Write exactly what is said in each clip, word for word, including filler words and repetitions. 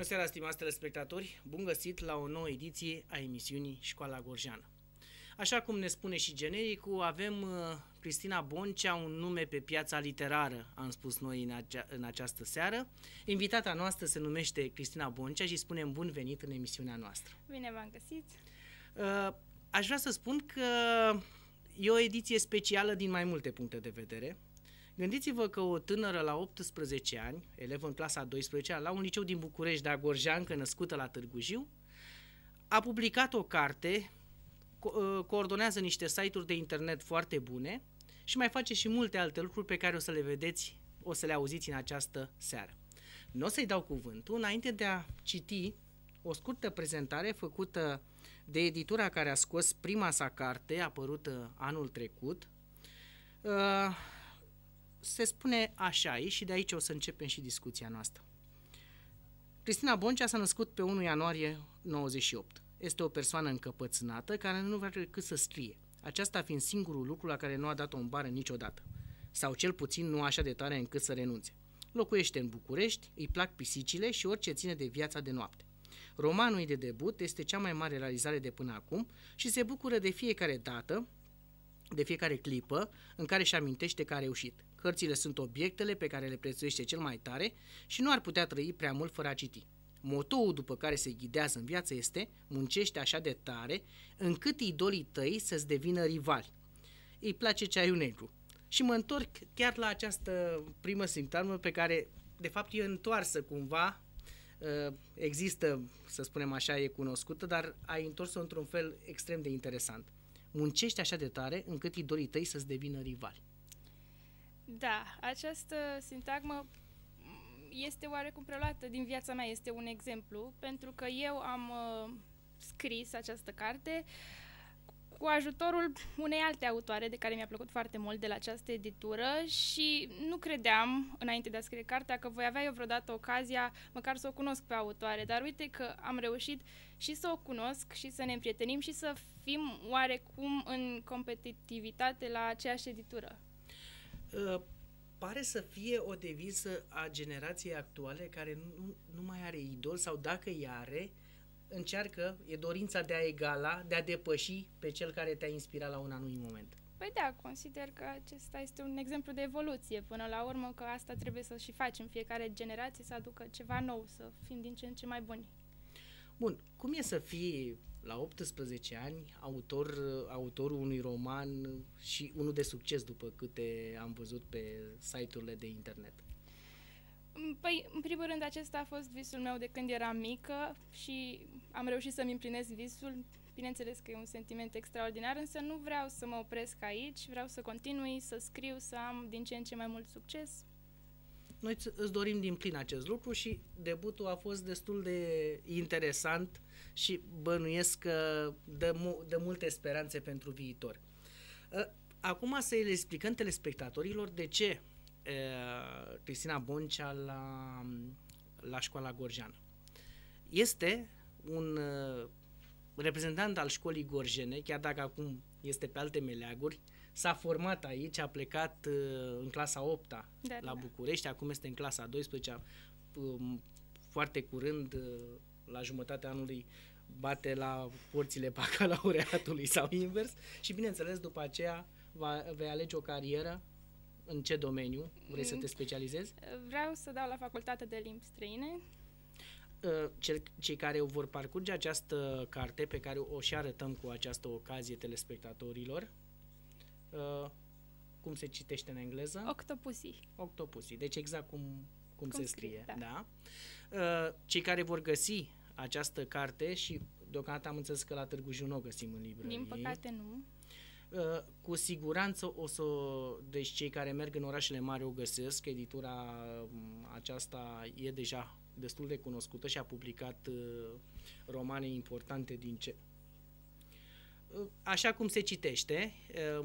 seara, stimați telespectatori! Bun găsit la o nouă ediție a emisiunii Școala Gorjeană. Așa cum ne spune și genericul, avem uh, Cristina Boncea, un nume pe piața literară, am spus noi în, acea, în această seară. Invitata noastră se numește Cristina Boncea și spunem bun venit în emisiunea noastră. Bine v-am găsit! Uh, aș vrea să spun că e o ediție specială din mai multe puncte de vedere. Gândiți-vă că o tânără la optsprezece ani, elevă în clasa a douăsprezecea, la un liceu din București, de Gorjeancă, născută la Târgu Jiu, a publicat o carte, co- coordonează niște site-uri de internet foarte bune și mai face și multe alte lucruri pe care o să le vedeți, o să le auziți în această seară. Nu o să-i dau cuvântul, înainte de a citi o scurtă prezentare făcută de editura care a scos prima sa carte, apărută anul trecut. Uh, Se spune așa aici și de aici o să începem și discuția noastră. Cristina Boncea s-a născut pe unu ianuarie nouăzeci și opt. Este o persoană încăpățânată care nu vrea decât să scrie, aceasta fiind singurul lucru la care nu a dat-o în bară niciodată, sau cel puțin nu așa de tare încât să renunțe. Locuiește în București, îi plac pisicile și orice ține de viața de noapte. Romanul ei de debut este cea mai mare realizare de până acum și se bucură de fiecare dată, de fiecare clipă în care își amintește că a reușit. Cărțile sunt obiectele pe care le prețuiește cel mai tare și nu ar putea trăi prea mult fără a citi. Motoul după care se ghidează în viață este: muncește așa de tare încât idolii tăi să-ți devină rivali. Îi place ceaiul negru. Și mă întorc chiar la această primă sintagmă pe care de fapt e întoarsă cumva, există, să spunem așa, e cunoscută, dar ai întors-o într-un fel extrem de interesant. Muncești așa de tare încât idolii tăi să-ți devină rivali. Da, această sintagmă este oarecum preluată din viața mea, este un exemplu, pentru că eu am uh, scris această carte cu ajutorul unei alte autoare de care mi-a plăcut foarte mult de la această editură și nu credeam, înainte de a scrie cartea, că voi avea eu vreodată ocazia măcar să o cunosc pe autoare, dar uite că am reușit și să o cunosc și să ne împrietenim și să fim oarecum în competitivitate la aceeași editură. Uh, pare să fie o deviză a generației actuale care nu, nu mai are idol sau dacă îi are, încearcă, e dorința de a egala, de a depăși pe cel care te-a inspirat la un anumit moment. Păi da, consider că acesta este un exemplu de evoluție până la urmă, că asta trebuie să și facem fiecare generație, să aducă ceva nou, să fim din ce în ce mai buni. Bun, cum e să fii la optsprezece ani autor, autorul unui roman și unul de succes după câte am văzut pe site-urile de internet? Păi, în primul rând, acesta a fost visul meu de când eram mică și am reușit să-mi împlinesc visul. Bineînțeles că e un sentiment extraordinar, însă nu vreau să mă opresc aici, vreau să continui, să scriu, să am din ce în ce mai mult succes. Noi îți dorim din plin acest lucru și debutul a fost destul de interesant și bănuiesc că dă, mu- dă multe speranțe pentru viitor. Acum să le explicăm telespectatorilor de ce Cristina Boncea la, la Școala Gorjeană. Este un reprezentant al școlii gorjene, chiar dacă acum este pe alte meleaguri, s-a format aici, a plecat în clasa a opta da, la da. București, acum este în clasa a douăsprezecea, foarte curând, la jumătatea anului, bate la porțile bacalaureatului sau invers și, bineînțeles, după aceea va, vei alege o carieră. În ce domeniu vrei să te specializezi? Vreau să dau la facultate de limbi străine. Cel, cei care vor parcurge această carte, pe care o și arătăm cu această ocazie telespectatorilor, cum se citește în engleză? Octopussy. Octopussy, deci exact cum, cum, cum se scrie. scrie da. Da? Cei care vor găsi această carte și deocamdată am înțeles că la Târgu Jiu nu o găsim în librărie. Din păcate nu. Uh, cu siguranță o să, deci cei care merg în orașele mari o găsesc, editura aceasta e deja destul de cunoscută și a publicat uh, romane importante din ce... Uh, așa cum se citește, uh,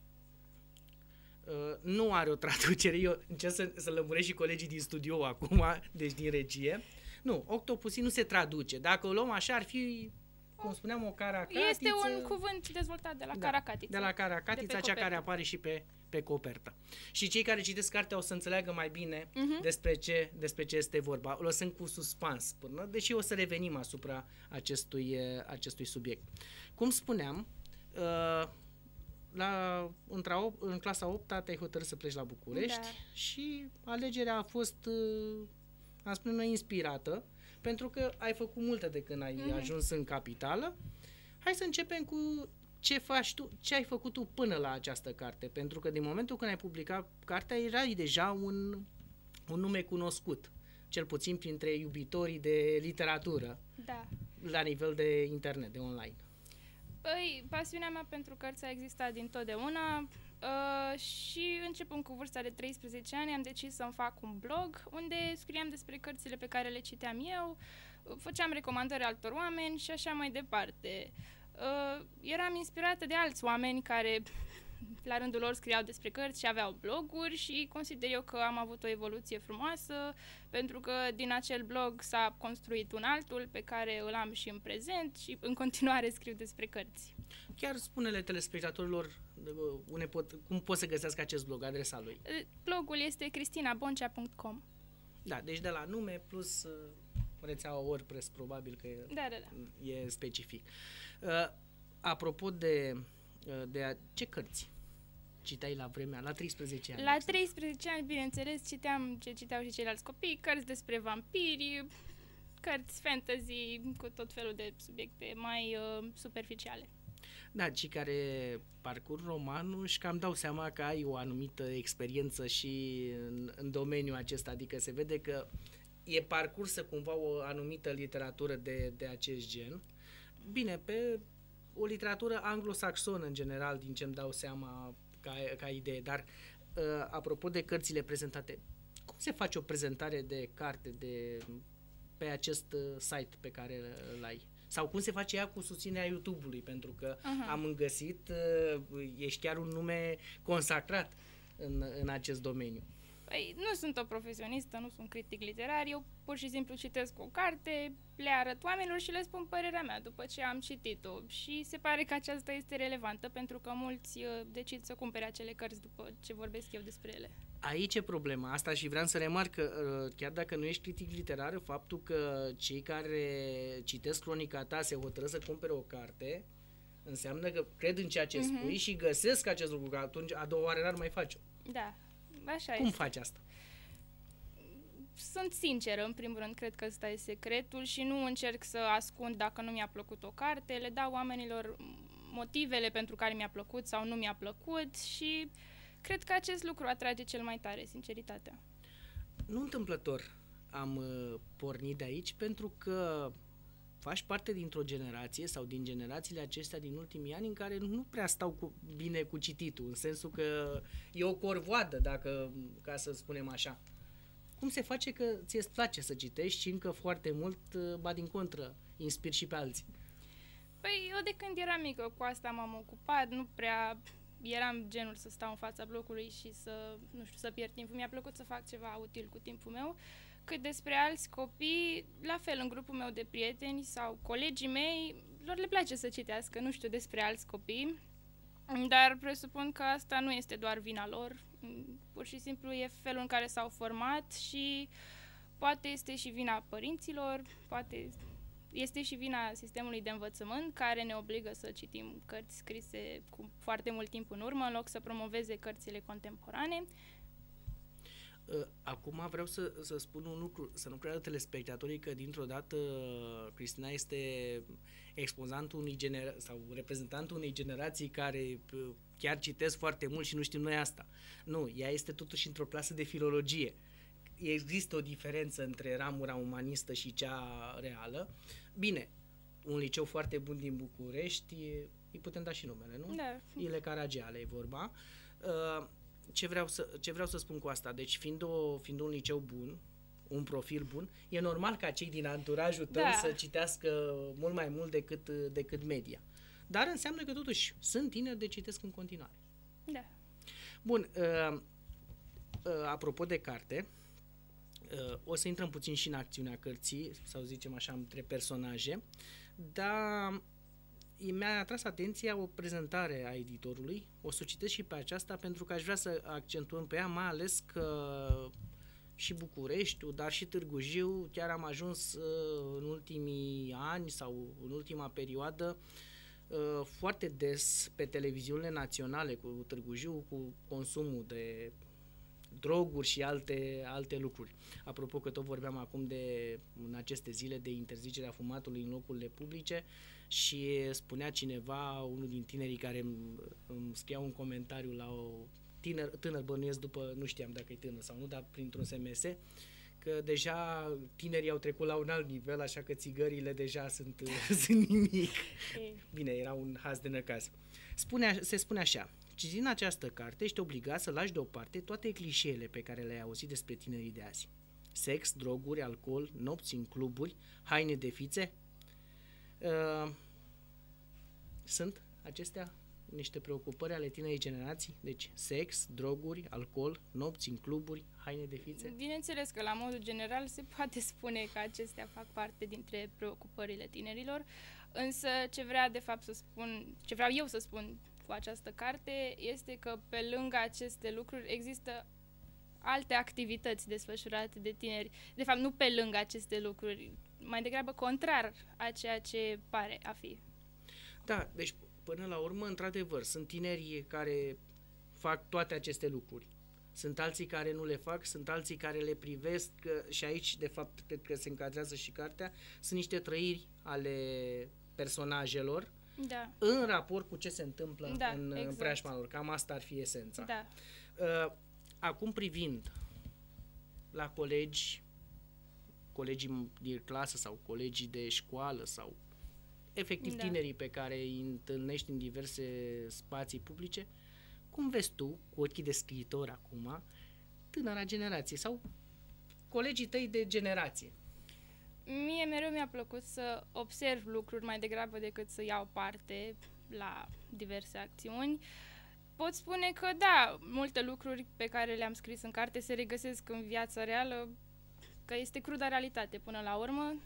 uh, nu are o traducere, eu încerc să, să lămuresc și colegii din studio acum, deci din regie. Nu, Octopussy nu se traduce, dacă o luăm așa ar fi... Cum spuneam, o caracatiță... Este un cuvânt dezvoltat de la da, caracatiță. De la caracatiță, cea care apare și pe, pe pe copertă. Și cei care citesc cartea o să înțeleagă mai bine Uh-huh. despre ce, despre ce este vorba. O lăsăm cu suspans până, deși o să revenim asupra acestui, acestui subiect. Cum spuneam, uh, la, între, în clasa a opta te-ai hotărât să pleci la București, Da. și alegerea a fost, uh, am spune noi, inspirată, pentru că ai făcut multe de când ai Mhm. ajuns în capitală. Hai să începem cu ce faci tu, ce ai făcut tu până la această carte, pentru că din momentul când ai publicat cartea erai deja un, un nume cunoscut, cel puțin printre iubitorii de literatură Da. la nivel de internet, de online. Păi, pasiunea mea pentru cărți a existat dintotdeauna uh, și începând cu vârsta de treisprezece ani am decis să-mi fac un blog unde scriam despre cărțile pe care le citeam eu, făceam recomandări altor oameni și așa mai departe. Uh, eram inspirată de alți oameni care la rândul lor scriau despre cărți și aveau bloguri și consider eu că am avut o evoluție frumoasă pentru că din acel blog s-a construit un altul pe care îl am și în prezent și în continuare scriu despre cărți. Chiar spune-le telespectatorilor une pot, cum pot să găsească acest blog, adresa lui. Blogul este cristina boncea punct com. Da, deci de la nume plus uh, rețeaua WordPress, probabil că e, Da, da, da. e specific. Uh, apropo de, uh, de a, ce cărți citeai la vremea, la treisprezece ani? La treisprezece ani, bineînțeles, citeam ce citeau și ceilalți copii, cărți despre vampiri, cărți fantasy cu tot felul de subiecte mai uh, superficiale. Da, cei care parcurg romanul își cam dau seama că ai o anumită experiență și în, în domeniul acesta, adică se vede că e parcursă cumva o anumită literatură de, de acest gen. Bine, pe o literatură anglosaxonă în general, din ce îmi dau seama ca, ca idee, dar uh, apropo de cărțile prezentate, cum se face o prezentare de carte de, pe acest uh, site pe care îl ai? Sau cum se face ea cu susținerea YouTube-ului, pentru că Aha. am găsit, uh, ești chiar un nume consacrat în, în acest domeniu. Păi, nu sunt o profesionistă, nu sunt critic literar, eu pur și simplu citesc o carte, le arăt oamenilor și le spun părerea mea după ce am citit-o și se pare că aceasta este relevantă pentru că mulți uh, decid să cumpere acele cărți după ce vorbesc eu despre ele. Aici e problema asta și vreau să remarc că uh, chiar dacă nu ești critic literar, faptul că cei care citesc cronica ta se hotără să cumpere o carte înseamnă că cred în ceea ce Mhm. spui și găsesc acest lucru, că atunci a doua oară n-ar mai face-o. Da, așa Cum este. faci asta? Sunt sinceră, în primul rând, cred că ăsta e secretul și nu încerc să ascund dacă nu mi-a plăcut o carte, le dau oamenilor motivele pentru care mi-a plăcut sau nu mi-a plăcut și cred că acest lucru atrage cel mai tare, sinceritatea. Nu întâmplător am uh, pornit de aici, pentru că faci parte dintr-o generație sau din generațiile acestea din ultimii ani în care nu prea stau cu, bine cu cititul, în sensul că e o corvoadă, dacă, ca să spunem așa. Cum se face că ție îți place să citești și încă foarte mult, uh, ba din contră, inspiri și pe alții? Păi eu de când eram mică cu asta m-am ocupat, nu prea eram genul să stau în fața blocului și să, nu știu, să pierd timpul. Mi-a plăcut să fac ceva util cu timpul meu. Cât despre alți copii, la fel, în grupul meu de prieteni sau colegii mei, lor le place să citească, nu știu despre alți copii, dar presupun că asta nu este doar vina lor, pur și simplu e felul în care s-au format și poate este și vina părinților, poate este și vina sistemului de învățământ care ne obligă să citim cărți scrise cu foarte mult timp în urmă în loc să promoveze cărțile contemporane. Acum vreau să, să spun un lucru, să nu creadă telespectatorii că dintr-o dată Cristina este expozantul unei genera- sau reprezentantul unei generații care chiar citesc foarte mult și nu știm noi asta. Nu, ea este totuși într-o clasă de filologie. Există o diferență între ramura umanistă și cea reală. Bine, un liceu foarte bun din București, îi putem da și numele, nu? Da. Ile Caragiale e vorba. Uh, Ce vreau, să, ce vreau să spun cu asta? Deci, fiind, o, fiind un liceu bun, un profil bun, e normal ca cei din anturajul tău Da. să citească mult mai mult decât, decât media. Dar înseamnă că, totuși, sunt tineri de citesc în continuare. Da. Bun, uh, uh, apropo de carte, uh, o să intrăm puțin și în acțiunea cărții, sau zicem așa, între personaje, dar mi-a atras atenția o prezentare a editorului, o să o citesc și pe aceasta pentru că aș vrea să accentuăm pe ea, mai ales că și Bucureștiul, dar și Târgu Jiu, chiar am ajuns uh, în ultimii ani sau în ultima perioadă uh, foarte des pe televiziunile naționale cu Târgu Jiu, cu consumul de droguri și alte, alte lucruri. Apropo că tot vorbeam acum de, în aceste zile, de interzicerea fumatului în locurile publice și spunea cineva, unul din tinerii care îmi, îmi scria un comentariu la o tânăr, tânăr bănuiesc după, nu știam dacă e tânăr sau nu, dar printr-un S M S, că deja tinerii au trecut la un alt nivel, așa că țigările deja sunt, sunt nimic. Bine, era un haz de năcaz. Spune, se spune așa: citind această carte, ești obligat să lași deoparte toate clișeele pe care le-ai auzit despre tinerii de azi. Sex, droguri, alcool, nopți în cluburi, haine de fițe. Uh, sunt acestea niște preocupări ale tinerii generații? Deci sex, droguri, alcool, nopți în cluburi, haine de fițe? Bineînțeles că la modul general se poate spune că acestea fac parte dintre preocupările tinerilor, însă ce vrea de fapt să spun, ce vreau eu să spun cu această carte este că pe lângă aceste lucruri există alte activități desfășurate de tineri. De fapt, nu pe lângă aceste lucruri, mai degrabă contrar a ceea ce pare a fi. Da, deci până la urmă, într-adevăr, sunt tineri care fac toate aceste lucruri. Sunt alții care nu le fac, sunt alții care le privesc și aici, de fapt, cred că se încadrează și cartea, sunt niște trăiri ale personajelor, da, în raport cu ce se întâmplă da, în, exact. în preajma lor. Cam asta ar fi esența. Da. Acum, privind la colegi, colegii de clasă sau colegii de școală sau efectiv da. tinerii pe care îi întâlnești în diverse spații publice, cum vezi tu, cu ochii de scriitor acum, tânăra generație sau colegii tăi de generație? Mie mereu mi-a plăcut să observ lucruri mai degrabă decât să iau parte la diverse acțiuni. Pot spune că da, multe lucruri pe care le-am scris în carte se regăsesc în viața reală, că este cruda realitate până la urmă,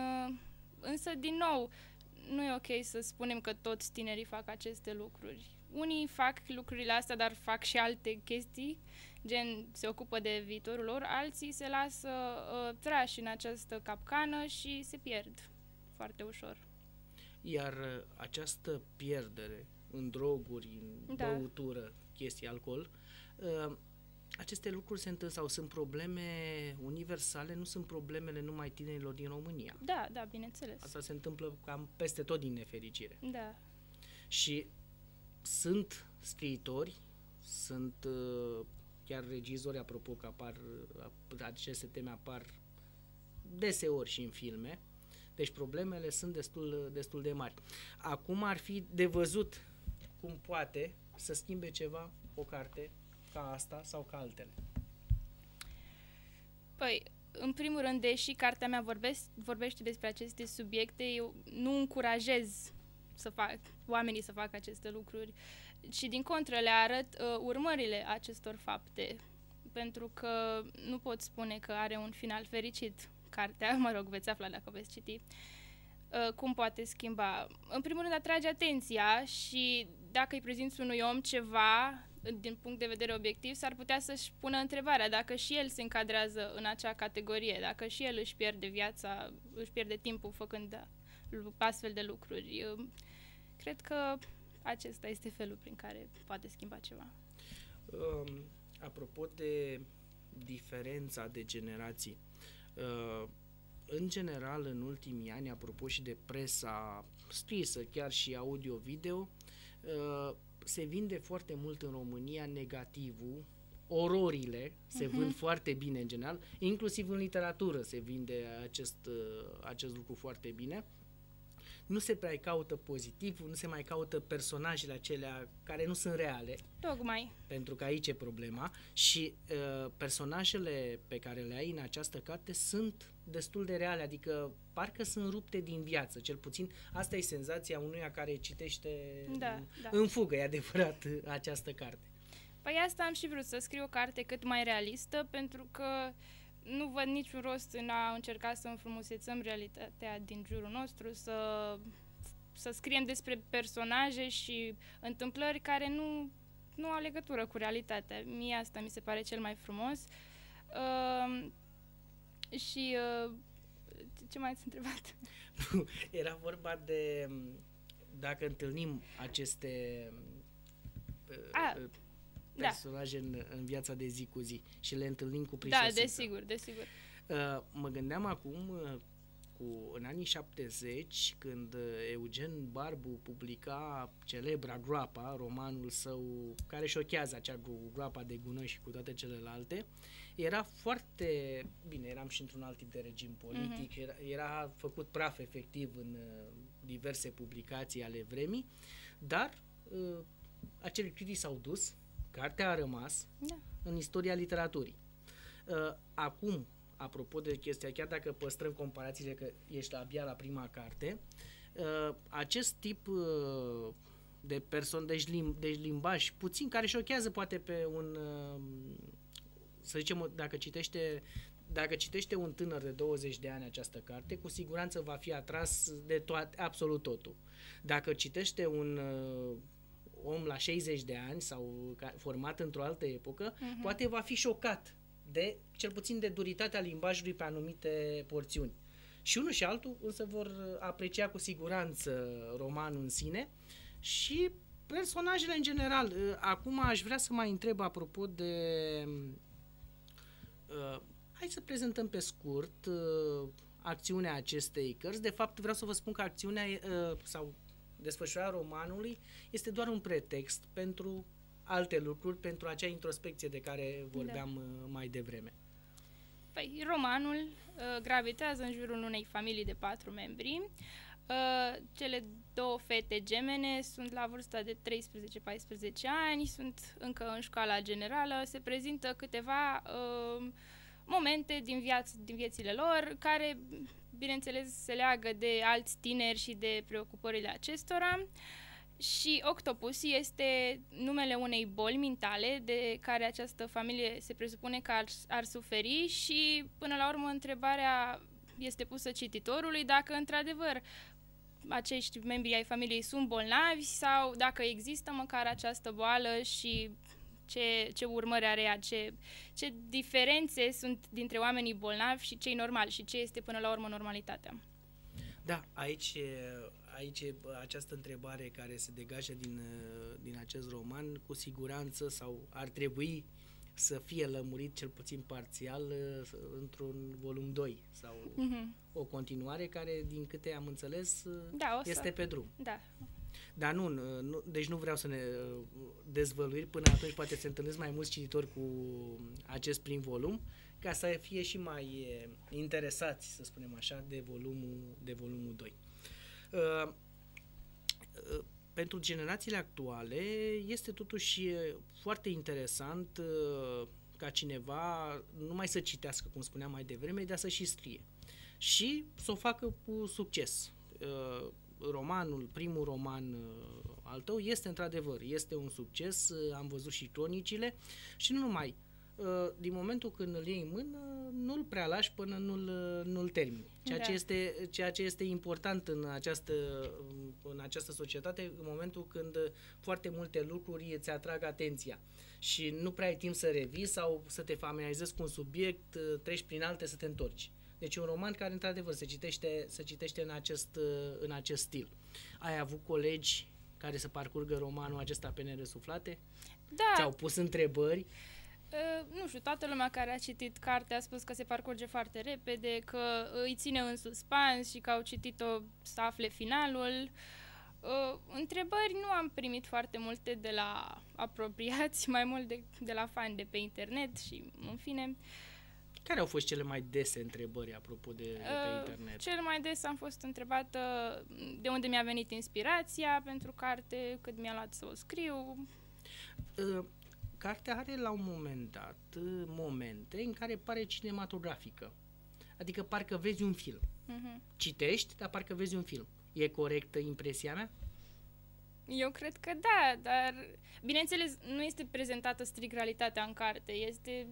însă din nou nu e ok să spunem că toți tinerii fac aceste lucruri. Unii fac lucrurile astea, dar fac și alte chestii, gen se ocupă de viitorul lor, alții se lasă uh, trași în această capcană și se pierd foarte ușor. Iar uh, această pierdere în droguri, în da. băutură, chestii, alcool, uh, aceste lucruri se întâmplă sau sunt probleme universale, nu sunt problemele numai tinerilor din România. Da, da, bineînțeles. Asta se întâmplă cam peste tot din nefericire. Da. Și sunt scriitori, sunt uh, chiar regizori, apropo că apar, aceste teme apar deseori și în filme, deci problemele sunt destul, destul de mari. Acum ar fi de văzut cum poate să schimbe ceva o carte ca asta sau ca altele. Păi, în primul rând, deși cartea mea vorbesc, vorbește despre aceste subiecte, eu nu încurajez să fac, oamenii să facă aceste lucruri, și din contră le arăt uh, urmările acestor fapte, pentru că nu pot spune că are un final fericit cartea, mă rog, veți afla dacă veți citi, uh, cum poate schimba. În primul rând, atrage atenția și dacă îi prezinți unui om ceva din punct de vedere obiectiv, s-ar putea să-și pună întrebarea dacă și el se încadrează în acea categorie, dacă și el își pierde viața, își pierde timpul făcând astfel de lucruri. Eu cred că acesta este felul prin care poate schimba ceva. Um, apropo de diferența de generații, uh, în general, în ultimii ani, apropo și de presa scrisă, chiar și audio-video, uh, se vinde foarte mult în România negativul, ororile se uh-huh. vând foarte bine în general, inclusiv în literatură se vinde acest, uh, acest lucru foarte bine. Nu se prea caută pozitivul, nu se mai caută personajele acelea care nu sunt reale. Tocmai. Pentru că aici e problema. Și uh, personajele pe care le ai în această carte sunt destul de reale, adică parcă sunt rupte din viață, cel puțin asta e senzația unuia care citește da, în, da. în fugă, e adevărat, această carte. Păi asta am și vrut, să scriu o carte cât mai realistă, pentru că nu văd niciun rost în a încerca să înfrumusețăm realitatea din jurul nostru, să să scriem despre personaje și întâmplări care nu, nu au legătură cu realitatea. Mie asta mi se pare cel mai frumos. Uh, și uh, ce mai ați întrebat? Era vorba de dacă întâlnim aceste A, personaje da. în, în viața de zi cu zi și le întâlnim cu prinsesița. Da, desigur, desigur. Uh, mă gândeam acum, uh, cu, în anii șaptezeci, când Eugen Barbu publica celebra Groapa, romanul său care șochează acea groapa de gunoi și cu toate celelalte, era foarte bine, eram și într-un alt tip de regim politic, uh-huh. era, era făcut praf efectiv în uh, diverse publicații ale vremii, dar uh, acele critici s-au dus, cartea a rămas da. în istoria literaturii. Uh, acum, apropo de chestia, chiar dacă păstrăm comparațiile că ești abia la prima carte, uh, acest tip uh, de persoane, deci, lim, deci limbaj puțin, care șochează poate pe un, uh, să zicem, dacă citește, dacă citește un tânăr de douăzeci de ani această carte, cu siguranță va fi atras de toate, absolut totul. Dacă citește un uh, om la șaizeci de ani sau format într-o altă epocă, uh-huh. poate va fi șocat de, cel puțin de duritatea limbajului pe anumite porțiuni. Și unul și altul însă vor aprecia cu siguranță romanul în sine și personajele în general. Acum aș vrea să mai întreb apropo de... Uh, hai să prezentăm pe scurt uh, acțiunea acestei cărți. De fapt, vreau să vă spun că acțiunea uh, sau desfășurarea romanului este doar un pretext pentru alte lucruri, pentru acea introspecție de care vorbeam da. mai devreme. Păi, romanul uh, gravitează în jurul unei familii de patru membri. Uh, cele două fete gemene sunt la vârsta de treisprezece paisprezece ani, sunt încă în școala generală, se prezintă câteva uh, momente din, viaț- din viețile lor, care, bineînțeles, se leagă de alți tineri și de preocupările acestora. Și Octopus este numele unei boli mentale de care această familie se presupune că ar, ar suferi și, până la urmă, întrebarea este pusă cititorului dacă, într-adevăr, acești membri ai familiei sunt bolnavi sau dacă există măcar această boală și ce, ce urmări are ea, ce, ce diferențe sunt dintre oamenii bolnavi și cei normali și ce este, până la urmă, normalitatea. Da, aici, aici această întrebare care se degajă din, din acest roman, cu siguranță, sau ar trebui să fie lămurit cel puțin parțial într-un volum doi sau uh-huh. o continuare care, din câte am înțeles, da, este pe drum. Da. Dar nu, nu, deci nu vreau să ne dezvăluiri, până atunci poate se întâlnesc mai mulți cititori cu acest prim volum, ca să fie și mai interesați, să spunem așa, de volumul, de volumul doi. Uh, uh, pentru generațiile actuale este totuși foarte interesant uh, ca cineva nu mai să citească, cum spuneam mai devreme, dar să și scrie. Și să o facă cu succes. Uh, romanul, primul roman uh, al tău este într-adevăr, este un succes, uh, am văzut și cronicile și nu numai. Din momentul când îl iei în mână, nu-l prea lași până nu-l, nu-l termini. Ceea, da. ce este, ceea ce este important în această, în această societate, în momentul când foarte multe lucruri îți atrag atenția și nu prea ai timp să revii sau să te familiarizezi cu un subiect, treci prin alte să te întorci. Deci un roman care, într-adevăr, se citește, se citește în acest, în acest stil. Ai avut colegi care să parcurgă romanul acesta pe nerăsuflate? Da. Ți-au pus întrebări? Uh, nu știu, toată lumea care a citit cartea a spus că se parcurge foarte repede, că îi ține în suspans și că au citit-o să afle finalul. Uh, întrebări nu am primit foarte multe de la apropiați, mai mult de, de la fani de pe internet și în fine. Care au fost cele mai dese întrebări apropo de, de pe internet? Uh, cel mai des am fost întrebată de unde mi-a venit inspirația pentru carte, cât mi-a luat să o scriu. Uh, Cartea are la un moment dat momente în care pare cinematografică. Adică parcă vezi un film. Uh-huh. Citești, dar parcă vezi un film. E corectă impresia mea? Eu cred că da, dar bineînțeles nu este prezentată strict realitatea în carte. Este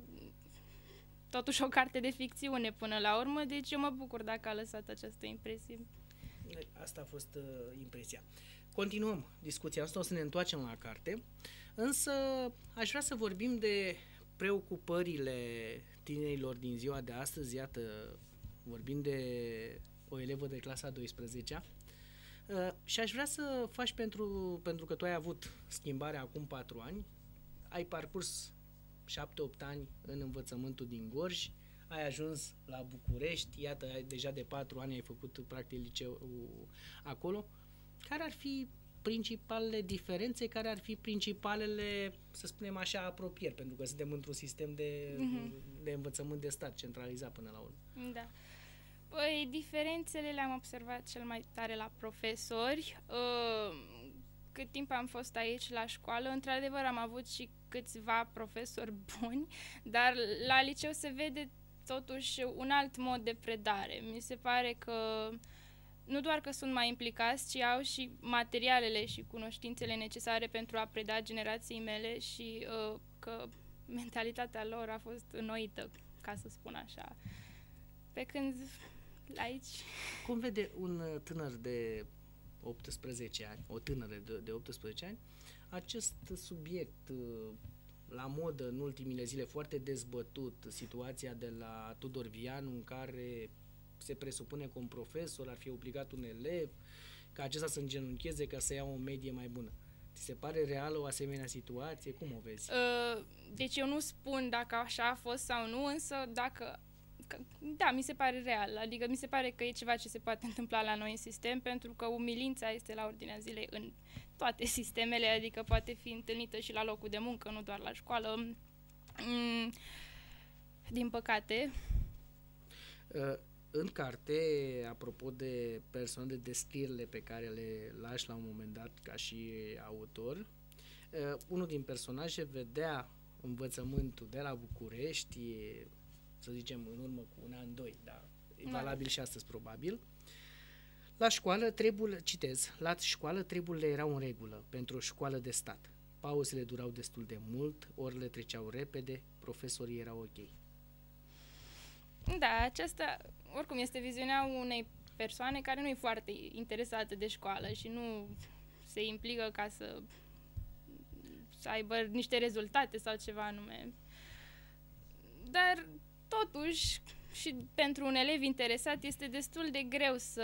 totuși o carte de ficțiune până la urmă, deci eu mă bucur dacă a lăsat această impresie. Asta a fost uh, impresia. Continuăm discuția asta, o să ne întoarcem la carte, însă aș vrea să vorbim de preocupările tinerilor din ziua de astăzi. Iată, vorbim de o elevă de clasa a douăsprezecea uh, și aș vrea să faci, pentru, pentru că tu ai avut schimbarea acum patru ani, ai parcurs șapte opt ani în învățământul din Gorj, ai ajuns la București, iată, ai, deja de patru ani ai făcut practic liceul acolo. Care ar fi principalele diferențe, care ar fi principalele, să spunem așa, apropieri, pentru că suntem într-un sistem de, mm-hmm. de învățământ de stat, centralizat până la urmă. Da. Păi, diferențele le-am observat cel mai tare la profesori. Cât timp am fost aici la școală, într-adevăr am avut și câțiva profesori buni, dar la liceu se vede totuși un alt mod de predare. Mi se pare că nu doar că sunt mai implicați, ci au și materialele și cunoștințele necesare pentru a preda generației mele și uh, că mentalitatea lor a fost înnoită, ca să spun așa. Pe când aici... Cum vede un tânăr de optsprezece ani, o tânără de, de optsprezece ani, acest subiect la modă în ultimile zile, foarte dezbătut, situația de la Tudor Vianu, în care se presupune că un profesor ar fi obligat un elev ca acesta să îngenuncheze ca să ia o medie mai bună. Ți se pare reală o asemenea situație? Cum o vezi? Deci eu nu spun dacă așa a fost sau nu, însă dacă... Da, mi se pare real, adică mi se pare că e ceva ce se poate întâmpla la noi în sistem, pentru că umilința este la ordinea zilei în toate sistemele, adică poate fi întâlnită și la locul de muncă, nu doar la școală. Din păcate. În carte, apropo de persoane, de descrierile pe care le lași la un moment dat ca și autor, unul din personaje vedea învățământul de la București, să zicem în urmă cu un an, doi, dar e valabil și astăzi probabil. La școală, trebuie, citez, la școală treburile erau în regulă pentru o școală de stat. Pauzele durau destul de mult, orele treceau repede, profesorii erau ok. Da, aceasta oricum este viziunea unei persoane care nu e foarte interesată de școală și nu se implică ca să, să aibă niște rezultate sau ceva anume. Dar totuși, și pentru un elev interesat este destul de greu să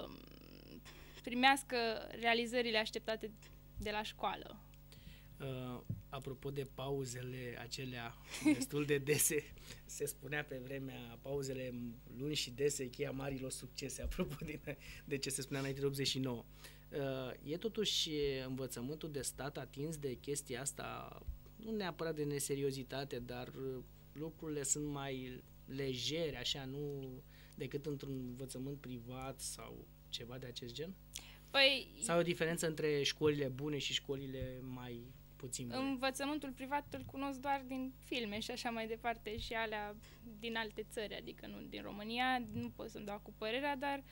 primească realizările așteptate de la școală. Uh, apropo de pauzele acelea destul de dese, se spunea pe vremea pauzele lungi și dese, cheia marilor succese, apropo de, de ce se spunea înainte de optzeci și nouă. Uh, e totuși învățământul de stat atins de chestia asta, nu neapărat de neseriozitate, dar lucrurile sunt mai legere, așa, nu decât într-un învățământ privat sau ceva de acest gen? Păi, sau o diferență între școlile bune și școlile mai puțin bune? Învățământul privat îl cunosc doar din filme și așa mai departe și alea din alte țări, adică nu din România, nu pot să-mi dau cu părerea, dar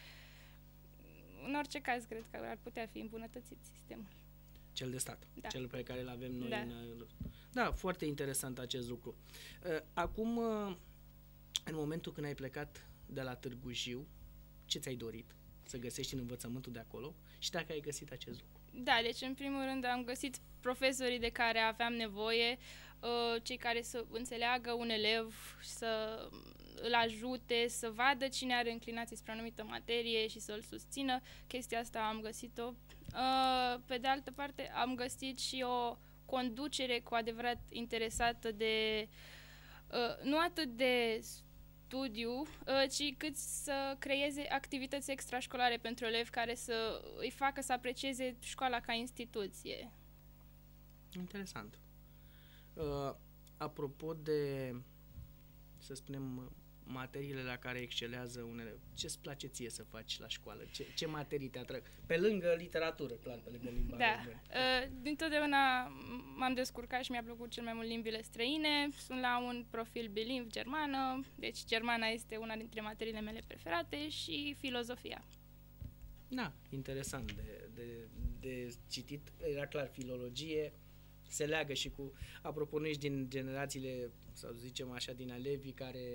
în orice caz cred că ar putea fi îmbunătățit sistemul. Cel de stat, da. Cel pe care îl avem noi. Da. În... da, foarte interesant acest lucru. Acum, în momentul când ai plecat de la Târgu Jiu, ce ți-ai dorit să găsești în învățământul de acolo și dacă ai găsit acest lucru? Da, deci în primul rând am găsit profesorii de care aveam nevoie, cei care să înțeleagă un elev, să îl ajute, să vadă cine are înclinații spre o anumită materie și să îl susțină. Chestia asta am găsit-o. Pe de altă parte, am găsit și o conducere cu adevărat interesată de, nu atât de studiu, ci cât să creeze activități extrașcolare pentru elevi care să îi facă să aprecieze școala ca instituție. Interesant. Uh, apropo de, să spunem, materiile la care excelează unele, ce-ți place ție să faci la școală? Ce, ce materii te atrag? Pe lângă literatură, clar, pe lângă limba Da. română. Uh, dintotdeauna m-am descurcat și mi-a plăcut cel mai mult limbile străine. Sunt la un profil bilingv germană, deci germana este una dintre materiile mele preferate și filozofia. Da, interesant de, de, de citit. Era clar, filologie se leagă și cu, apropo, nu ești din generațiile, să zicem așa, din elevii care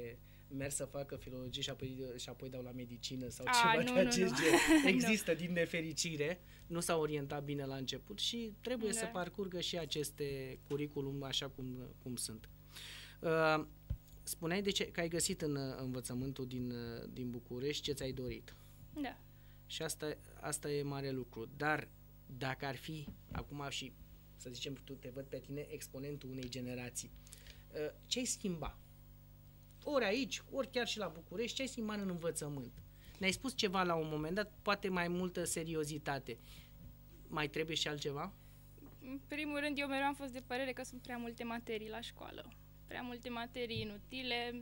merg să facă filologie și apoi, și apoi dau la medicină sau A, ceva nu, de nu, acest nu. gen. Există din nefericire, nu s-au orientat bine la început și trebuie Da. să parcurgă și aceste curriculum așa cum, cum sunt. Uh, spuneai de ce, că ai găsit în uh, învățământul din, uh, din București ce ți-ai dorit. Da. Și asta, asta e mare lucru. Dar dacă ar fi, acum și, să zicem, tu te văd pe tine exponentul unei generații, uh, ce-ai schimba? Ori aici, ori chiar și la București, ce-ai schimbat în învățământ? Ne-ai spus ceva la un moment dat, poate mai multă seriozitate. Mai trebuie și altceva? În primul rând, eu mereu am fost de părere că sunt prea multe materii la școală. Prea multe materii inutile.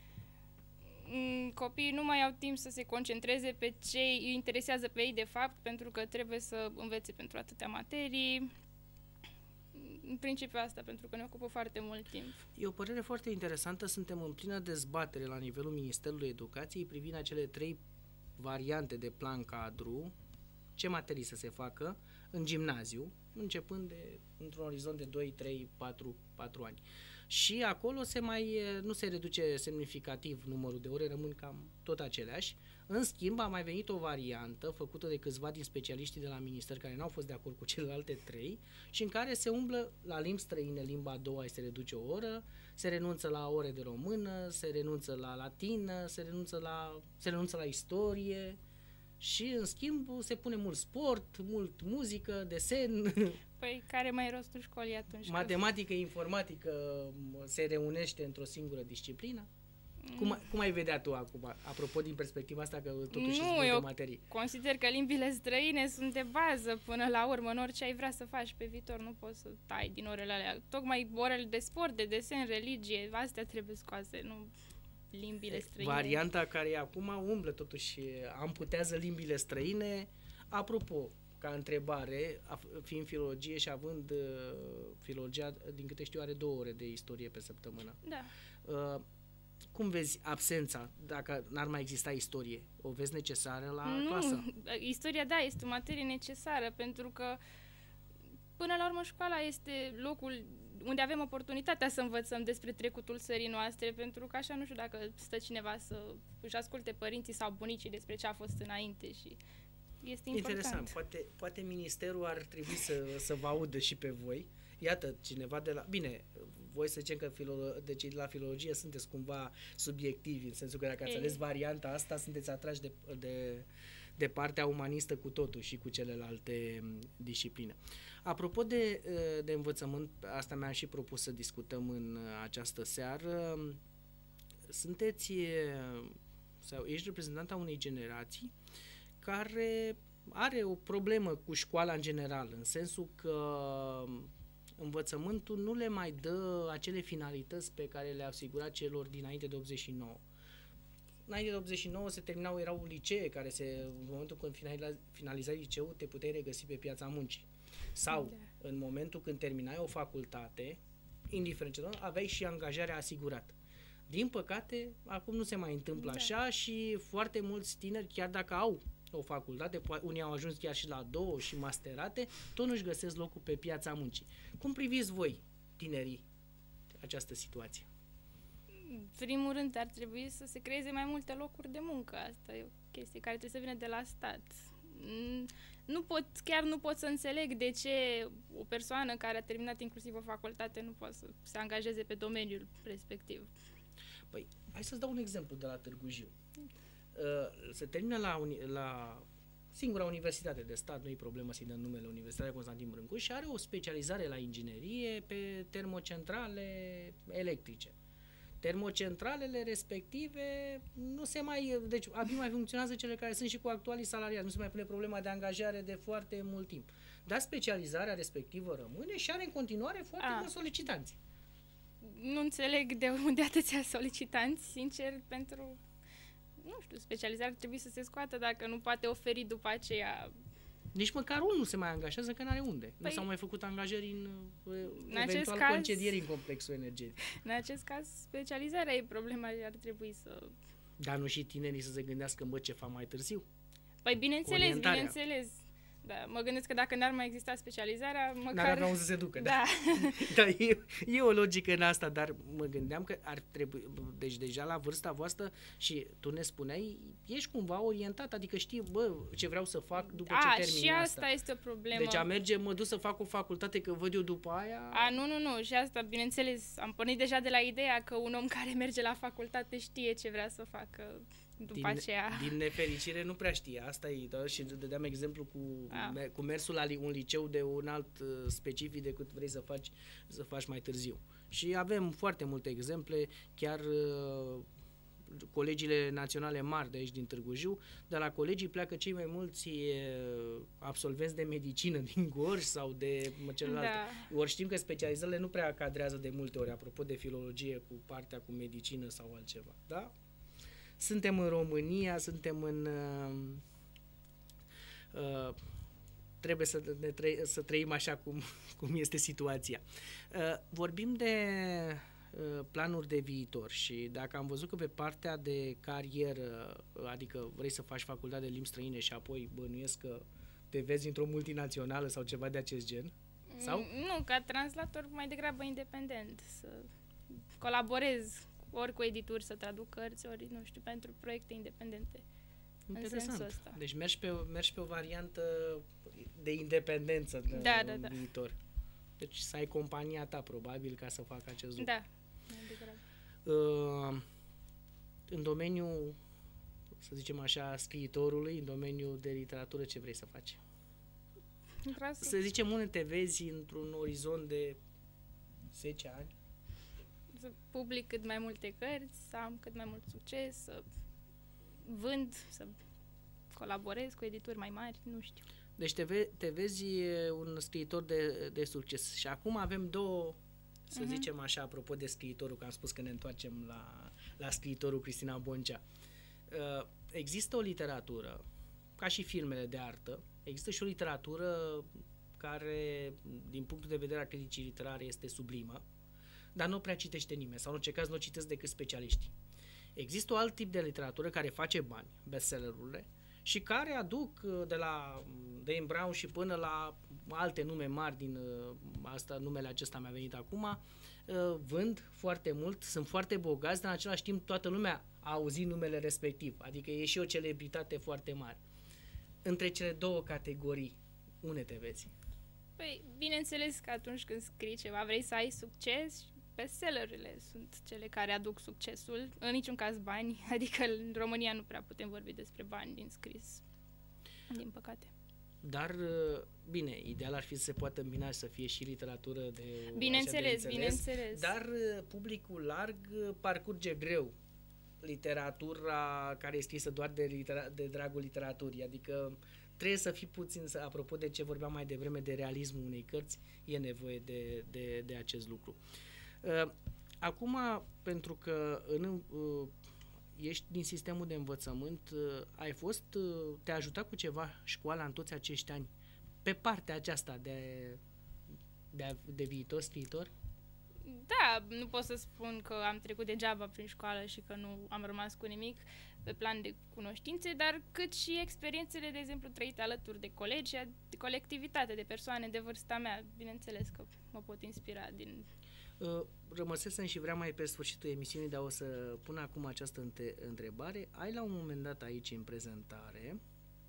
Mm, Copiii nu mai au timp să se concentreze pe ce îi interesează pe ei de fapt, pentru că trebuie să învețe pentru atâtea materii. În principiu asta, pentru că ne ocupă foarte mult timp. E o părere foarte interesantă. Suntem în plină dezbatere la nivelul Ministerului Educației privind acele trei variante de plan cadru, ce materii să se facă în gimnaziu, începând de, într-un orizont de doi, trei, patru, patru ani. Și acolo se mai, nu se reduce semnificativ numărul de ore, rămân cam tot aceleași. În schimb, a mai venit o variantă făcută de câțiva din specialiștii de la minister care n-au fost de acord cu celelalte trei și în care se umblă la limbi străine, limba a doua se reduce o oră, se renunță la ore de română, se renunță la latină, se renunță la, se renunță la istorie și în schimb se pune mult sport, mult muzică, desen. Păi, care mai e rostul școlii atunci? Matematică, informatică se reunește într-o singură disciplină? Cum, cum ai vedea tu acum, apropo din perspectiva asta că totuși Nu, sunt multe eu materii? consider că limbile străine sunt de bază până la urmă, în orice ai vrea să faci pe viitor, nu poți să tai din orele alea. Tocmai orele de sport, de desen, religie, astea trebuie scoase, nu limbile străine. Varianta care acum umblă totuși, amputează limbile străine. Apropo, ca întrebare, fiind filologie și având uh, filologia, din câte știu, are două ore de istorie pe săptămână. Da. Uh, cum vezi absența, dacă n-ar mai exista istorie? O vezi necesară la nu, clasă? Istoria, da, este o materie necesară, pentru că până la urmă școala este locul unde avem oportunitatea să învățăm despre trecutul țării noastre, pentru că așa nu știu dacă stă cineva să își asculte părinții sau bunicii despre ce a fost înainte și este important. Interesant. Poate, poate ministerul ar trebui să, să vă audă și pe voi. Iată, cineva de la... Bine, voi să zicem că filolo- de cei de la filologie sunteți cumva subiectivi, în sensul că dacă ați Ei. ales varianta asta, sunteți atrași de, de, de partea umanistă cu totul și cu celelalte discipline. Apropo de, de învățământ, asta mi-am și propus să discutăm în această seară, sunteți sau ești reprezentanta unei generații care are o problemă cu școala în general, în sensul că învățământul nu le mai dă acele finalități pe care le-a asigurat celor dinainte de optzeci și nouă. Înainte de optzeci și nouă se terminau, erau licee care se, în momentul când finalizai liceul, te puteai regăsi pe piața muncii. Sau da. În momentul când terminai o facultate, indiferent ce, aveai și angajarea asigurată. Din păcate, acum nu se mai întâmplă da. Așa și foarte mulți tineri, chiar dacă au o facultate, unii au ajuns chiar și la două și masterate, tot nu-și găsesc locul pe piața muncii. Cum priviți voi, tinerii, această situație? În primul rând, ar trebui să se creeze mai multe locuri de muncă. Asta e o chestie care trebuie să vină de la stat. Nu pot, chiar nu pot să înțeleg de ce o persoană care a terminat inclusiv o facultate nu poate să se angajeze pe domeniul respectiv. Păi, hai să-ți dau un exemplu de la Târgu Jiu. Uh, se termină la, uni- la singura universitate de stat, nu e problemă să-i dăm numele, Universitatea Constantin Brâncuș, și are o specializare la inginerie pe termocentrale electrice. Termocentralele respective nu se mai, deci abia mai funcționează cele care sunt și cu actualii salariați, nu se mai pune problema de angajare de foarte mult timp. Dar specializarea respectivă rămâne și are în continuare foarte mulți solicitanți. Nu înțeleg de unde atâția solicitanți, sincer, pentru, nu știu, specializarea trebuie să se scoată dacă nu poate oferi după aceea. Nici măcar unul nu se mai angajează că n-are unde. Păi, nu s-au mai făcut angajări în, în eventual caz, concedieri în complexul energetic. În acest caz, specializarea e problema, ar trebui să... Dar nu și tinerii să se gândească, bă, ce fac mai târziu? Păi bineînțeles, bineînțeles. Da, mă gândesc că dacă n-ar mai exista specializarea, măcar... N-ar avea unde să se ducă, da. Da. Da, e, e o logică în asta, dar mă gândeam că ar trebui, deci deja la vârsta voastră și tu ne spuneai, ești cumva orientat, adică știi, bă, ce vreau să fac după A, ce termin și asta asta. este o problemă. Deci a merge, mă duc să fac o facultate, că văd eu după aia... A, nu, nu, nu, și asta, bineînțeles, am pornit deja de la ideea că un om care merge la facultate știe ce vrea să facă după din, aceea. Din nefericire nu prea știe, asta e, da? Și dădeam exemplu cu, A. cu mersul la un liceu de un alt uh, specific decât vrei să faci, să faci mai târziu. Și avem foarte multe exemple, chiar uh, colegiile naționale mari de aici din Târgu Jiu, de la colegii pleacă cei mai mulți uh, absolvenți de medicină din Gorj sau de celelalte. Da. Ori știm că specializările nu prea cadrează de multe ori, apropo de filologie cu partea cu medicină sau altceva, da? Suntem în România, suntem în... Uh, uh, trebuie să, ne trăi, să trăim așa cum, cum este situația. Uh, vorbim de uh, planuri de viitor și dacă am văzut că pe partea de carieră, adică vrei să faci facultate de limbi străine și apoi bănuiesc că te vezi într-o multinațională sau ceva de acest gen, sau? Nu, ca translator mai degrabă independent, să colaborez ori cu edituri să traduc cărți, ori, nu știu, pentru proiecte independente. Interesant. Deci mergi pe, mergi pe o variantă de independență de da, în da, da. viitor. Deci să ai compania ta, probabil, ca să facă acest lucru. Da. Uh, în domeniul, să zicem așa, scriitorului, în domeniul de literatură, ce vrei să faci? Vreau să... să zicem, unde te vezi într-un orizont de zece ani? Să public cât mai multe cărți, să am cât mai mult succes, să vând, să colaborez cu edituri mai mari, nu știu. Deci te, ve- te vezi un scriitor de, de succes. Și acum avem două, să uh-huh. zicem așa, apropo de scriitorul, că am spus că ne întoarcem la, la scriitorul Cristina Boncea. Uh, există o literatură, ca și filmele de artă, există și o literatură care, din punctul de vedere al criticii literare, este sublimă, dar nu prea citește nimeni, sau în orice caz nu o citesc decât specialiștii. Există un alt tip de literatură care face bani, bestsellerurile, și care aduc de la Dan Brown și până la alte nume mari din asta, numele acesta mi-a venit acum, vând foarte mult, sunt foarte bogați, dar în același timp toată lumea a auzit numele respectiv, adică e și o celebritate foarte mare. Între cele două categorii, unde te vezi? Păi, bineînțeles că atunci când scrii ceva, vrei să ai succes, bestsellerurile sunt cele care aduc succesul, în niciun caz bani, adică în România nu prea putem vorbi despre bani din scris, din păcate. Dar, bine, ideal ar fi să se poată îmbina și să fie și literatură de... Bineînțeles, de bineînțeles. Dar publicul larg parcurge greu literatura care e scrisă doar de, litera- de dragul literaturii, adică trebuie să fii puțin, apropo de ce vorbeam mai devreme de realismul unei cărți, e nevoie de, de, de acest lucru. Uh, acum, pentru că în, uh, ești din sistemul de învățământ, uh, ai fost, uh, te-a ajutat cu ceva școala în toți acești ani, pe partea aceasta de, de, de viitor scriitor? Da, nu pot să spun că am trecut degeaba prin școală și că nu am rămas cu nimic pe plan de cunoștințe, dar cât și experiențele, de exemplu, trăite alături de colegi, de colectivitate, de persoane de vârsta mea. Bineînțeles că mă pot inspira din... Uh, rămăsesem și vreau mai pe sfârșitul emisiunii, dar o să pun acum această înte- întrebare. Ai la un moment dat aici în prezentare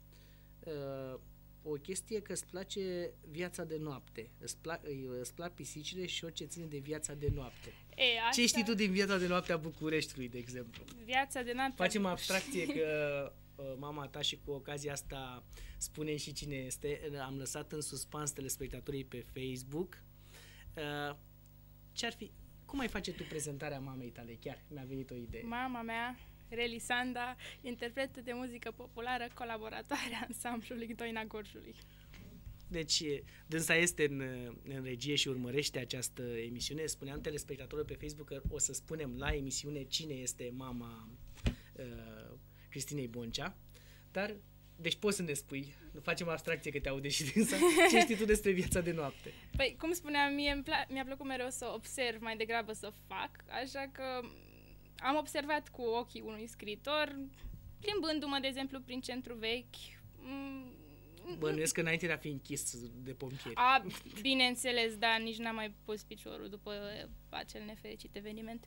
uh, o chestie că îți place viața de noapte, îți, pla- îți plac pisicile și orice ține de viața de noapte. E, asta... Ce știi tu din viața de noapte a Bucureștiului, de exemplu? Viața de noapte... Facem abstracție că uh, mama ta și cu ocazia asta spune și cine este. Am lăsat în suspans telespectatorii pe Facebook. Uh, ce-ar fi... Cum ai face tu prezentarea mamei tale? Chiar mi-a venit o idee. Mama mea, Relisanda, interpretă de muzică populară, colaboratoare a ansamblului Doina Gorjului. Deci, dânsa este în, în regie și urmărește această emisiune. Spuneam telespectatorilor pe Facebook că o să spunem la emisiune cine este mama uh, Cristinei Boncea, dar, deci poți să ne spui, facem abstracție că te aude și dânsa, ce știi tu despre viața de noapte? Păi, cum spuneam, mie mi-a plăcut mereu să observ mai degrabă să fac, așa că am observat cu ochii unui scriitor, plimbându-mă, de exemplu, prin centru vechi, Bănuiesc că înainte de a fi închis de pompieri. A, bineînțeles, dar nici n-am mai pus piciorul după acel nefericit eveniment.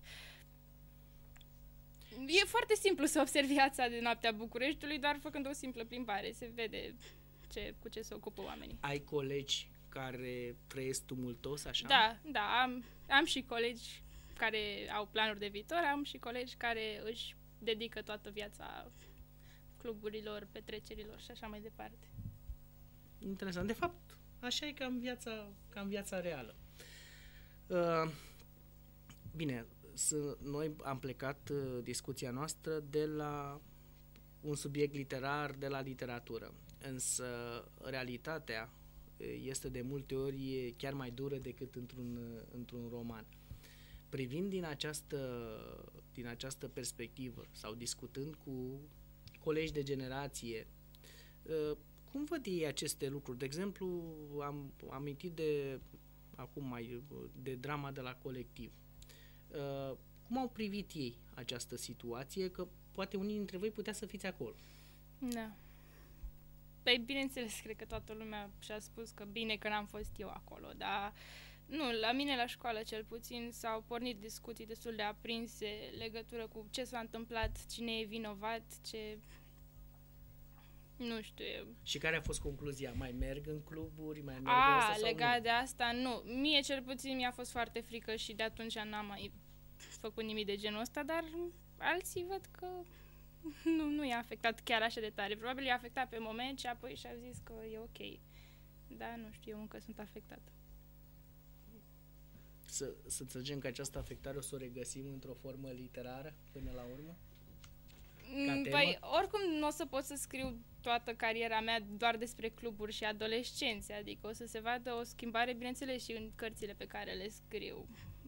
E foarte simplu să observi viața de noaptea Bucureștiului, doar făcând o simplă plimbare. Se vede ce, cu ce se ocupă oamenii. Ai colegi care trăiesc tumultos, așa? Da, da, am, am și colegi care au planuri de viitor, am și colegi care își dedică toată viața cluburilor, petrecerilor și așa mai departe. Interesant. De fapt, așa e ca în viața, ca în viața reală. Uh, bine, să, noi am plecat uh, discuția noastră de la un subiect literar, de la literatură. Însă realitatea este de multe ori chiar mai dură decât într-un, într-un roman. Privind din această, din această perspectivă sau discutând cu colegi de generație, cum văd ei aceste lucruri? De exemplu, am amintit de acum mai de drama de la Colectiv. Cum au privit ei această situație? Că poate unii dintre voi putea să fiți acolo. Da. Păi, bineînțeles, cred că toată lumea și-a spus că bine că n-am fost eu acolo, dar nu, la mine la școală cel puțin s-au pornit discuții destul de aprinse legătură cu ce s-a întâmplat, cine e vinovat, ce... Nu știu eu. Și care a fost concluzia? Mai merg în cluburi? Mai merg A, asta, legat sau de asta, nu. Mie cel puțin mi-a fost foarte frică și de atunci n-am mai făcut nimic de genul ăsta, dar alții văd că nu, nu i-a afectat chiar așa de tare. Probabil i-a afectat pe moment și apoi și-a zis că e ok. Dar nu știu, eu încă sunt afectată. Să, să înțelegem că această afectare o să o regăsim într-o formă literară până la urmă? Păi, oricum nu o să pot să scriu toată cariera mea doar despre cluburi și adolescenți, adică o să se vadă o schimbare, bineînțeles, și în cărțile pe care le scriu.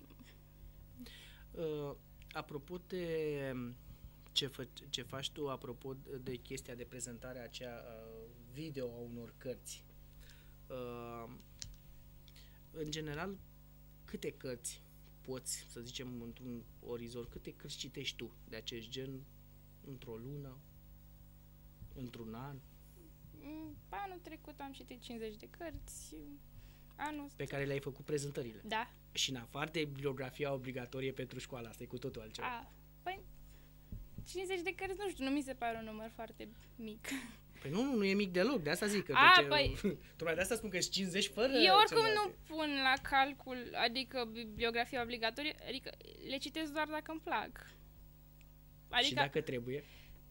Uh, apropo de ce, fă, ce faci tu, apropo de chestia de prezentare aceea uh, video a unor cărți, uh, în general, câte cărți poți, să zicem, într-un orizont, câte cărți citești tu de acest gen într-o lună, într-un an? Anul trecut am citit cincizeci de cărți, anul... Pe care le-ai făcut prezentările? Da. Și în afară de bibliografia obligatorie pentru școală, asta e cu totul altceva. A, păi, cincizeci de cărți, nu știu, nu mi se pare un număr foarte mic. Păi nu, nu e mic deloc, de asta zic. Că A, ce, păi... Tocmai de asta spun că sunt cincizeci fără... Eu oricum celelalte. nu pun la calcul, adică bibliografia obligatorie, adică le citesc doar dacă îmi plac. Adică... Și dacă trebuie?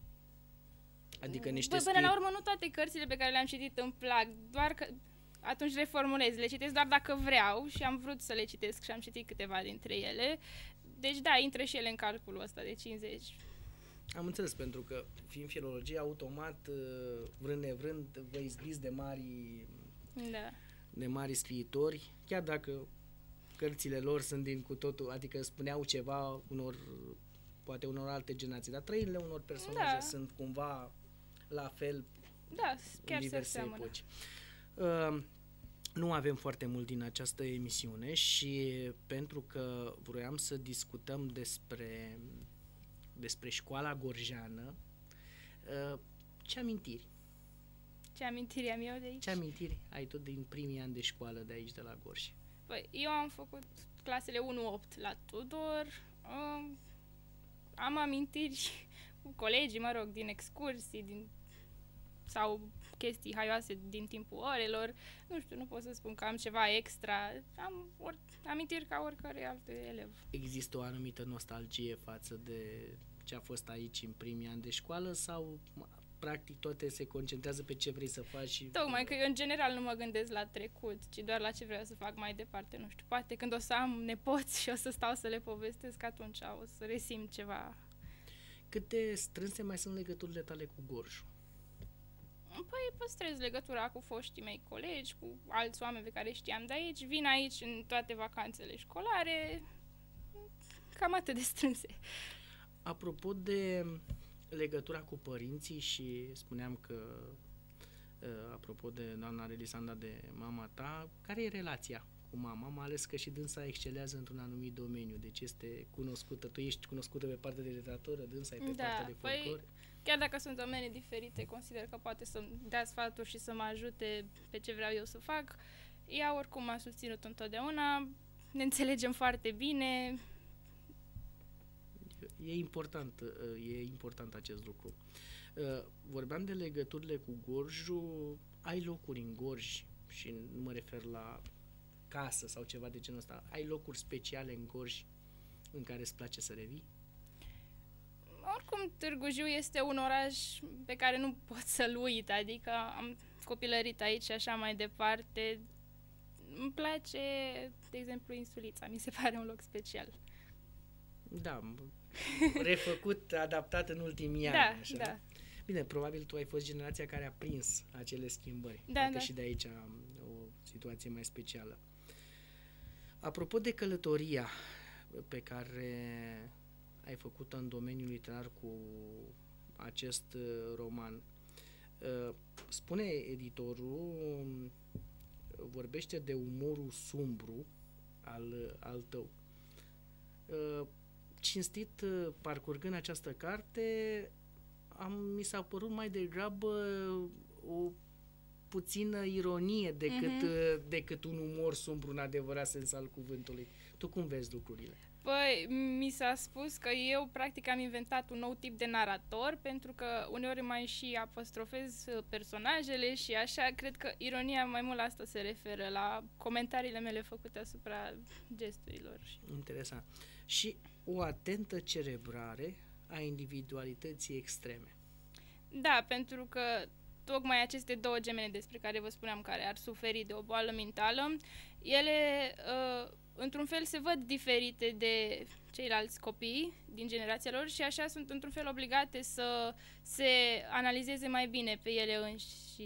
Adică niște Bă, până la urmă nu toate cărțile pe care le-am citit îmi plac, doar că atunci reformulez, le citesc doar dacă vreau și am vrut să le citesc și am citit câteva dintre ele. Deci da, intră și ele în calculul ăsta de cincizeci. Am înțeles, pentru că fiind filologie, automat, vrând nevrând, vă izbiți de mari, da. de mari scriitori, chiar dacă cărțile lor sunt din cu totul, adică spuneau ceva unor, poate unor alte generații, dar trăirile unor personaje da. sunt cumva la fel da, chiar în diverse se epoci. Uh, nu avem foarte mult din această emisiune și pentru că vroiam să discutăm despre despre școala gorjeană, uh, ce amintiri? Ce amintiri am eu de aici? Ce amintiri ai tu din primii ani de școală de aici, de la Gorj? Păi, eu am făcut clasele unu opt la Tudor, uh, am amintiri cu colegii, mă rog, din excursii, din sau chestii haioase din timpul orelor. Nu știu, nu pot să spun că am ceva extra. Am or, amintiri ca oricare alt elev. Există o anumită nostalgie față de ce a fost aici în primii ani de școală sau practic toate se concentrează pe ce vrei să faci? Și... Tocmai că eu în general nu mă gândesc la trecut, ci doar la ce vreau să fac mai departe. Nu știu, poate când o să am nepoți și o să stau să le povestesc, atunci o să resimt ceva. Cât de strânse mai sunt legăturile tale cu Gorjul? Păi păstrez legătura cu foștii mei colegi, cu alți oameni pe care știam de aici, vin aici în toate vacanțele școlare, cam atât de strânse. Apropo de legătura cu părinții și spuneam că, apropo de doamna Relisanda, de mama ta, care e relația cu mama, mai ales că și dânsa excelează într-un anumit domeniu, deci este cunoscută, tu ești cunoscută pe partea de literatură, dânsa e pe Da, partea de folclor. Păi, chiar dacă sunt domenii diferite, consider că poate să-mi dea sfaturi și să mă ajute pe ce vreau eu să fac. Ea oricum m-a susținut întotdeauna, ne înțelegem foarte bine. E important, e important acest lucru. Vorbeam de legăturile cu Gorjul, ai locuri în Gorj și nu mă refer la casă sau ceva de genul ăsta, ai locuri speciale în Gorj în care îți place să revii? Oricum, Târgu Jiu este un oraș pe care nu pot să-l uit, adică am copilărit aici și așa mai departe. Îmi place, de exemplu, Insulița, mi se pare un loc special. Da, refăcut, adaptat în ultimii da, ani. Așa. Da, Bine, probabil tu ai fost generația care a prins acele schimbări. Da, Poate da. și de aici o situație mai specială. Apropo de călătoria pe care ai făcut-o în domeniul literar cu acest roman, spune editorul, vorbește de umorul sumbru al, al tău. Cinstit, parcurgând această carte, am, mi s-a părut mai degrabă o puțină ironie decât, mm-hmm. decât un umor sumbru în adevărat sens al cuvântului. Tu cum vezi lucrurile? Păi, mi s-a spus că eu practic am inventat un nou tip de narator, pentru că uneori mai și apostrofez personajele și așa, cred că ironia mai mult la asta se referă, la comentariile mele făcute asupra gesturilor. Interesant. Și o atentă cerebrare a individualității extreme. Da, pentru că tocmai aceste două gemene despre care vă spuneam, care ar suferi de o boală mentală, ele uh, într-un fel se văd diferite de ceilalți copii din generația lor și așa sunt într-un fel obligate să se analizeze mai bine pe ele înși.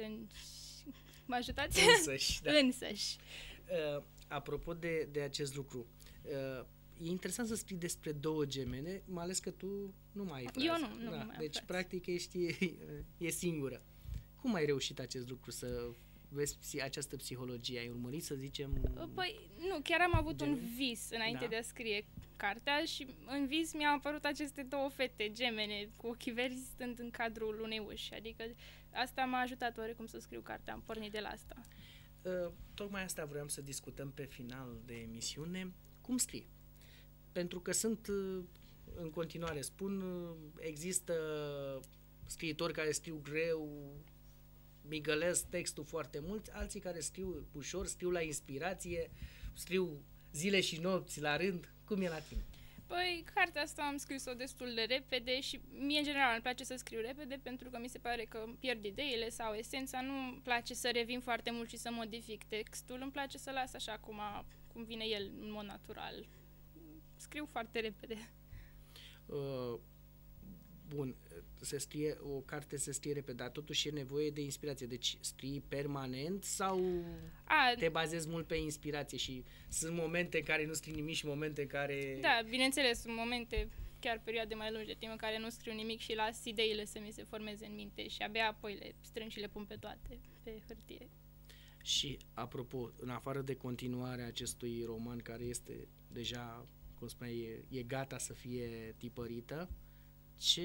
Mă ajutați? Însăși, da. Însăși. Uh, apropo de, de acest lucru, uh, e interesant să scrii despre două gemene, mai ales că tu nu mai ai frați. Eu nu, nu da, mai am Deci, frați. practic, ești, e, e singură. Cum ai reușit acest lucru, să vezi psi- această psihologie? Ai urmărit, să zicem... Păi, nu, chiar am avut gemene? un vis înainte Da. de a scrie cartea și în vis mi-au apărut aceste două fete gemene cu ochii verzi stând în cadrul unei uși. Adică asta m-a ajutat oarecum să scriu cartea, am pornit de la asta. Uh, tocmai asta vreau să discutăm pe final de emisiune. Cum scrii? Pentru că sunt, uh, în continuare spun, uh, există scriitori care scriu greu, migălesc textul foarte mult, alții care scriu ușor, scriu la inspirație, scriu zile și nopți la rând. Cum e la tine? Păi, cartea asta am scris-o destul de repede și mie, în general, îmi place să scriu repede pentru că mi se pare că îmi pierd ideile sau esența. Nu îmi place să revin foarte mult și să modific textul. Îmi place să las așa cum, a, cum vine el, în mod natural. Scriu foarte repede. Uh, bun, se scrie, o carte se scrie repede, dar totuși e nevoie de inspirație. Deci scrii permanent sau A, te bazezi mult pe inspirație și sunt momente în care nu scrii nimic și momente în care... Da, bineînțeles, sunt momente, chiar perioade mai lungi de timp în care nu scriu nimic și las ideile să mi se formeze în minte și abia apoi le strâng și le pun pe toate pe hârtie. Și, apropo, în afară de continuarea acestui roman care este deja, cum spuneai, e, e gata să fie tipărită, ce,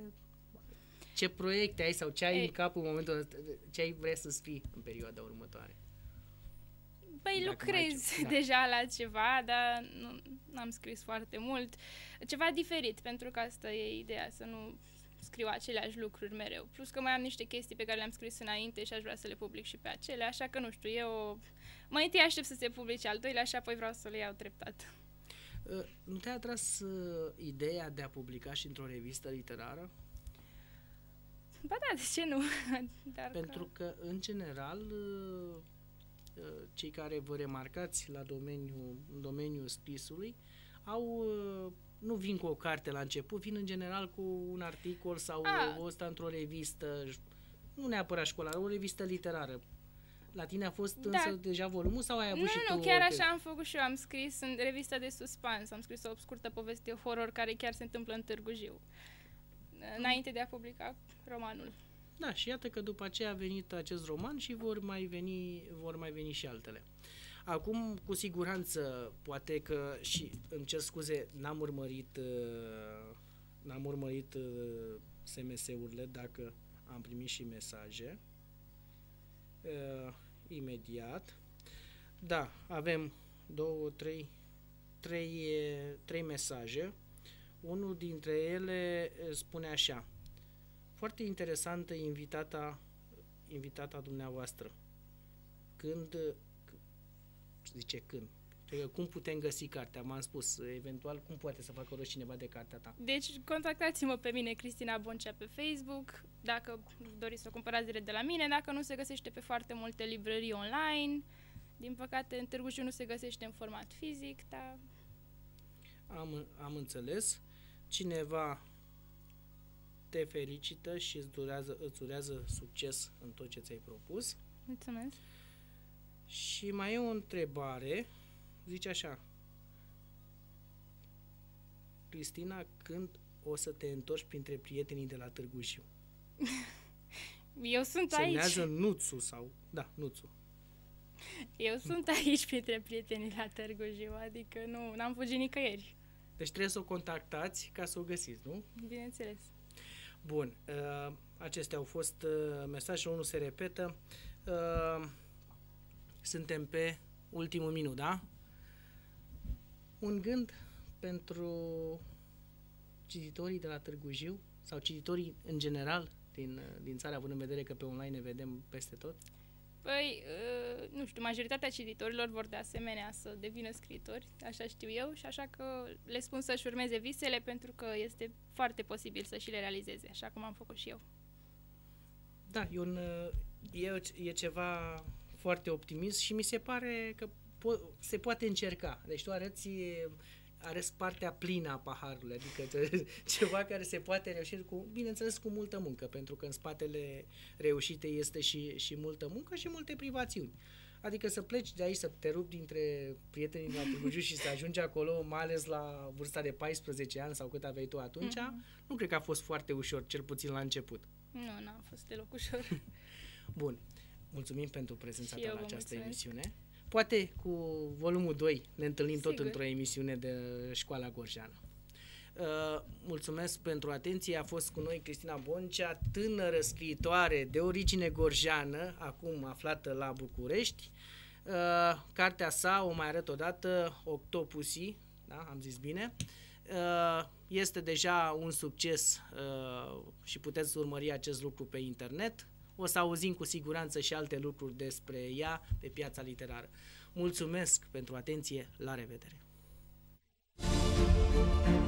ce proiecte ai sau ce ai Ei. în cap în momentul ăsta, ce ai vrea să scrii în perioada următoare? Păi Dacă mai ai lucrez ceva, da. deja la ceva, dar nu am scris foarte mult. Ceva diferit, pentru că asta e ideea, să nu scriu aceleași lucruri mereu. Plus că mai am niște chestii pe care le-am scris înainte și aș vrea să le public și pe acelea, așa că nu știu, eu mai întâi aștept să se publice al doilea și apoi vreau să le iau treptat. Uh, Nu te-a atras uh, ideea de a publica și într-o revistă literară? Ba da, de ce nu? Dar Pentru că, în general, uh, uh, cei care vă remarcați la domeniul, în domeniul scrisului au, uh, nu vin cu o carte la început, vin în general cu un articol sau A. o ăsta într-o revistă, nu neapărat școlară, o revistă literară. La tine a fost Da. însă deja volumul sau ai avut Nu, și tu nu, chiar orice- așa am făcut și eu, am scris în revista de suspans, am scris o scurtă poveste horror care chiar se întâmplă în Târgu Jiu, înainte de a publica romanul. Da, și iată că după aceea a venit acest roman și vor mai veni, vor mai veni și altele. Acum, cu siguranță, poate că și, îmi cer scuze, n-am urmărit, n-am urmărit S M S-urile, dacă am primit și mesaje. Uh, imediat. Da, avem două, trei, trei, trei mesaje. Unul dintre ele spune așa: foarte interesantă invitata, invitata dumneavoastră. Când, zice când, cum putem găsi cartea? M-am spus, eventual, cum poate să facă rost cineva de cartea ta? Deci, contactați-mă pe mine, Cristina Boncea, pe Facebook, dacă doriți să o cumpărați direct de la mine, dacă nu se găsește pe foarte multe librării online. Din păcate, în Târgu Jiu nu se găsește în format fizic, dar... Am, am înțeles. Cineva te felicită și îți, durează, îți urează succes în tot ce ți-ai propus. Mulțumesc. Și mai e o întrebare, zice așa: Cristina, când o să te întorci printre prietenii de la Târgu Jiu? Eu sunt Semnează aici. Nuțu sau... Da, Nuțu. Eu sunt aici printre prietenii la Târgu Jiu, adică nu, n-am fugit nicăieri. Deci trebuie să o contactați ca să o găsiți, nu? Bineînțeles. Bun, uh, acestea au fost uh, mesaje, unul se repetă. Uh, suntem pe ultimul minut, da? Un gând pentru cititorii de la Târgu Jiu sau cititorii în general din, din țară, având în vedere că pe online ne vedem peste tot? Păi, uh, nu știu, majoritatea cititorilor vor de asemenea să devină scriitori, așa știu eu, și așa că le spun să-și urmeze visele, pentru că este foarte posibil să și le realizeze, așa cum am făcut și eu. Da, e, un, e, e ceva foarte optimist și mi se pare că po- se poate încerca. Deci tu arăți, arăți partea plină a paharului, adică ceva care se poate reuși, cu, bineînțeles, cu multă muncă, pentru că în spatele reușitei este și, și multă muncă și multe privațiuni. Adică să pleci de aici, să te rupi dintre prietenii de la Târgu Jiu și să ajungi acolo, mai ales la vârsta de paisprezece ani sau cât aveai tu atunci, mm-hmm. nu cred că a fost foarte ușor, cel puțin la început. Nu, n-a fost deloc ușor. Bun. Mulțumim pentru prezența ta la această mulțumesc. emisiune. Poate cu volumul doi ne întâlnim Sigur. tot într-o emisiune de Școala Gorjeană. Uh, mulțumesc pentru atenție. A fost cu noi Cristina Boncea, tânără scriitoare de origine gorjeană, acum aflată la București. Uh, cartea sa, o mai arăt odată, Octopusii, da, am zis bine, uh, este deja un succes uh, și puteți urmări acest lucru pe internet. O să auzim cu siguranță și alte lucruri despre ea pe piața literară. Mulțumesc pentru atenție, la revedere!